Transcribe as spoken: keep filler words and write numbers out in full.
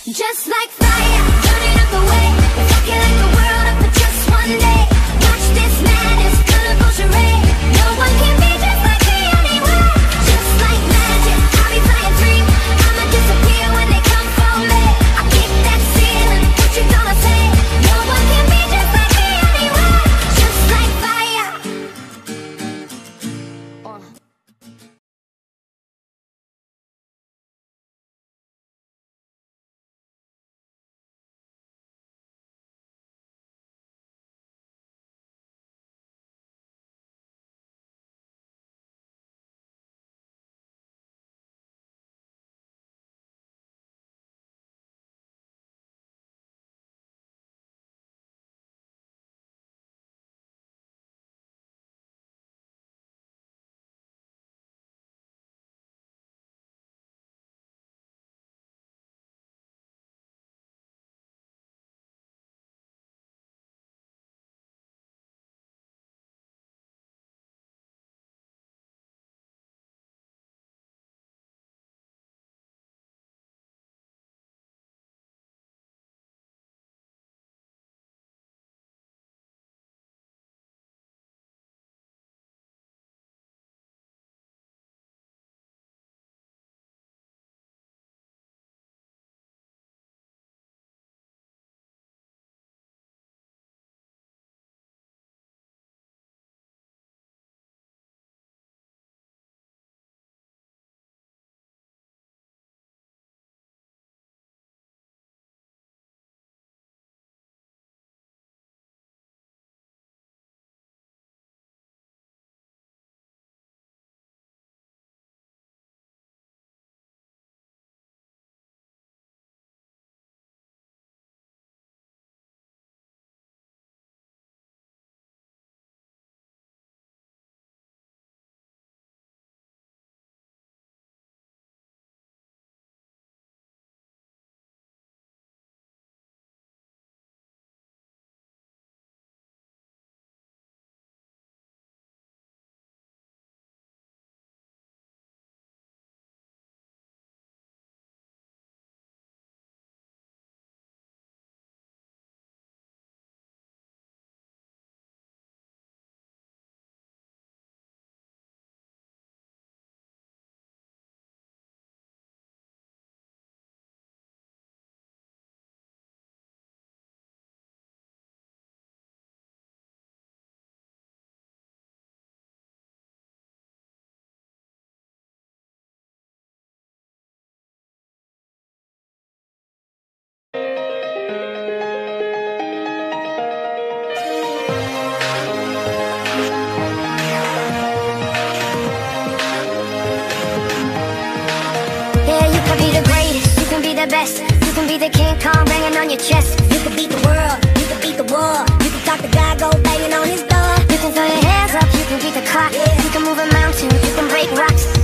Just like fire, burning up the way. If I can light the world up for just one day. Watch this madness, colorful charade. No one can be just like me anywhere. Just like magic, I'll be flying free. I'ma disappear when they come for me. I kick that ceiling, what you gonna say? No one can be just like me anywhere. Just like fire. uh. The best, you can be the King Kong banging on your chest. You can beat the world, you can beat the war. You can talk the guy, go banging on his door. You can throw your hands up, you can beat the clock. You can move a mountain, you can break rocks.